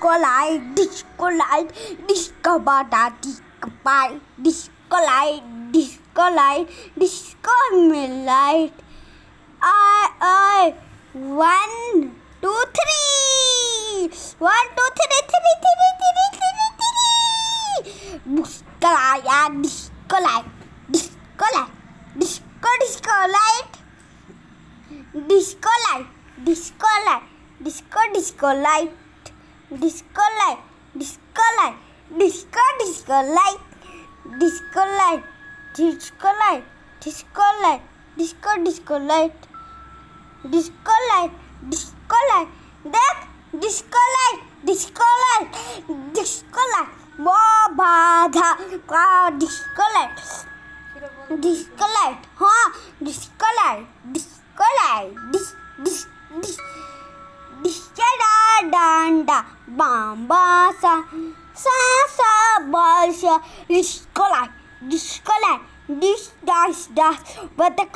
disco light, disco bada, disco pie, disco light, disco me light. I, 1, 2, 3, 1, 2, 3, 3. Disco light, disco light, disco light, disco light, disco light, disco light, disco light, disco light, disco light, disco light, disco light, disco light, disco light, disco light, disco light, disco light, देख disco light, disco light, disco light, वो बाधा का disco light, disco light, हाँ disco light, disco light, disco डंडा बांबा सा बाशा disco light, disco light, dash disco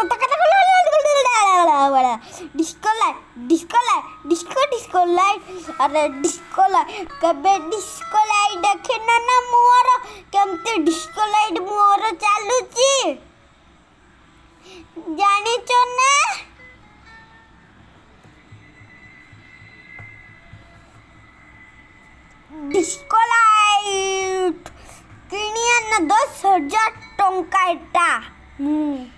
light, disco light, अरे disco light कबे disco light देखे ना मोर केमते disco light मोर चालुची जानिचो ना disco light किनिया ना 10,000 टंका एटा